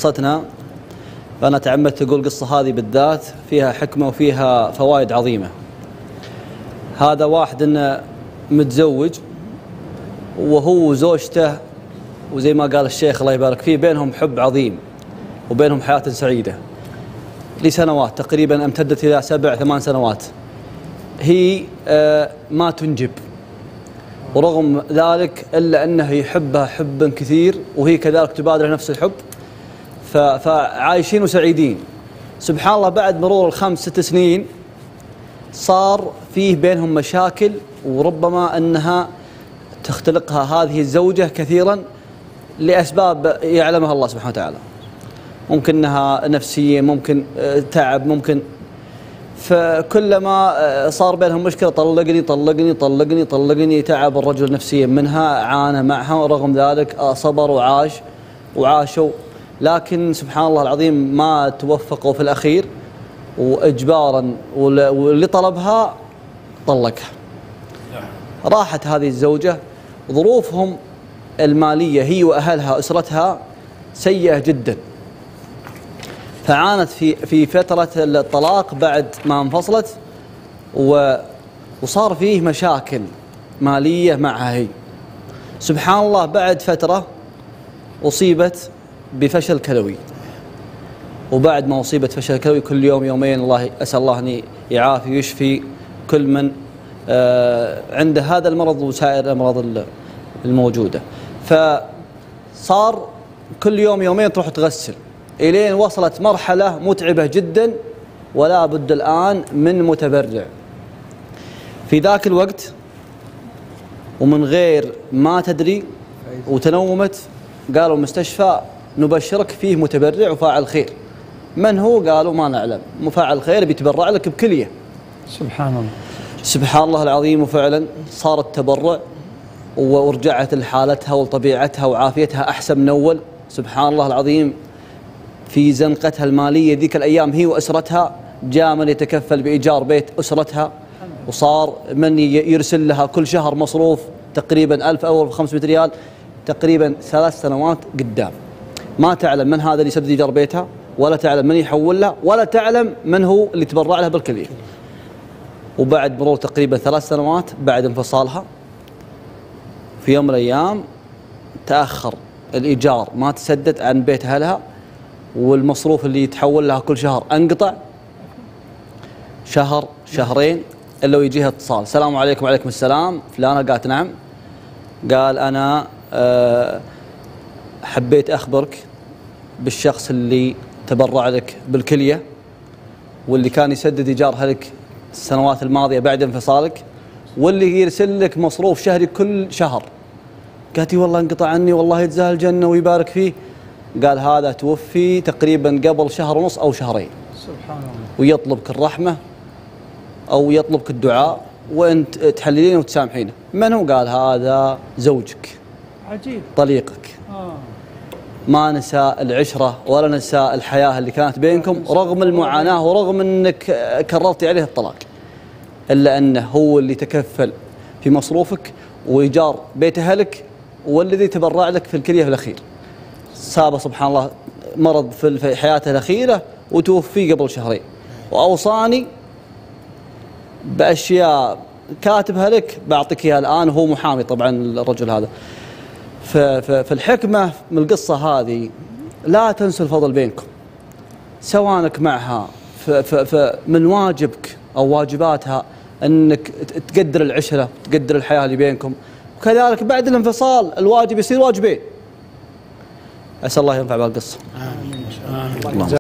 قصتنا، فأنا تعمدت أقول القصة هذه بالذات فيها حكمة وفيها فوائد عظيمة. هذا واحد إنه متزوج وهو وزوجته، وزي ما قال الشيخ الله يبارك فيه بينهم حب عظيم وبينهم حياة سعيدة لسنوات تقريبا امتدت إلى 7-8 سنوات. هي ما تنجب، ورغم ذلك إلا أنه يحبها حبا كثير وهي كذلك تبادر نفس الحب، فعايشين وسعيدين. سبحان الله بعد مرور 5-6 سنين صار فيه بينهم مشاكل، وربما أنها تختلقها هذه الزوجة كثيرا لأسباب يعلمها الله سبحانه وتعالى، ممكن أنها نفسية، ممكن تعب، ممكن. فكلما صار بينهم مشكلة طلقني طلقني طلقني طلقني، تعب الرجل نفسيا منها، عانى معها، ورغم ذلك صبر وعاشوا. لكن سبحان الله العظيم ما توفقوا في الأخير، وإجبارا واللي طلبها طلقها. راحت هذه الزوجة، ظروفهم المالية هي وأهلها أسرتها سيئة جدا، فعانت في فترة الطلاق بعد ما انفصلت، وصار فيه مشاكل مالية معها هي. سبحان الله بعد فترة أصيبت بفشل كلوي، وبعد ما أصيبت فشل كلوي كل يوم يومين الله أسأل الله أن يعافي ويشفي كل من عنده هذا المرض وسائر الأمراض الموجودة. فصار كل يوم يومين تروح تغسل، إلين وصلت مرحلة متعبة جدا، ولا بد الآن من متبرع. في ذاك الوقت ومن غير ما تدري وتنومت، قالوا المستشفى نبشرك فيه متبرع وفاعل خير. من هو؟ قالوا ما نعلم، مفاعل خير بيتبرع لك بكلية. سبحان الله سبحان الله العظيم. وفعلا صار التبرع ورجعت لحالتها وطبيعتها وعافيتها أحسن من أول. سبحان الله العظيم في زنقتها المالية ذيك الأيام هي وأسرتها جاء من يتكفل بإيجار بيت أسرتها، وصار من يرسل لها كل شهر مصروف تقريبا 1000 أو 500 ريال تقريبا 3 سنوات قدام. ما تعلم من هذا اللي يسدد إيجار بيتها، ولا تعلم من يحول لها، ولا تعلم من هو اللي تبرع لها بالكلية. وبعد مرور تقريبا 3 سنوات بعد انفصالها، في يوم من الأيام تأخر الإيجار ما تسدد عن بيت أهلها، والمصروف اللي يتحول لها كل شهر انقطع. شهر شهرين إلا ويجيها اتصال: السلام عليكم. وعليكم السلام. فلانة؟ قالت نعم. قال أنا حبيت أخبرك بالشخص اللي تبرع لك بالكلية، واللي كان يسدد إيجارها لك السنوات الماضية بعد انفصالك، واللي يرسل لك مصروف شهري كل شهر. قالت والله انقطع عني، والله يجزاه الجنة ويبارك فيه. قال هذا توفي تقريبا قبل 1.5 شهر أو 2 شهر. سبحان الله. ويطلبك الرحمة أو يطلبك الدعاء وأنت تحللينه وتسامحينه. من هو؟ قال هذا زوجك. عجيب. طليقك. ما نسى العشرة ولا نسى الحياة اللي كانت بينكم رغم المعاناة ورغم أنك كررتي عليه الطلاق، إلا أنه هو اللي تكفل في مصروفك وإيجار بيت أهلك، والذي تبرع لك في الكلية في الأخير. سابه سبحان الله مرض في حياته الأخيرة وتوفي قبل 2 شهر، وأوصاني بأشياء كاتبها لك بعطيك إياها الآن. هو محامي طبعا الرجل هذا. فالحكمة من القصة هذه لا تنسوا الفضل بينكم، سواء معها فمن واجبك أو واجباتها أنك تقدر العشرة، تقدر الحياة اللي بينكم، وكذلك بعد الانفصال الواجب يصير واجبين. أسأل الله ينفع بهالقصة. آمين.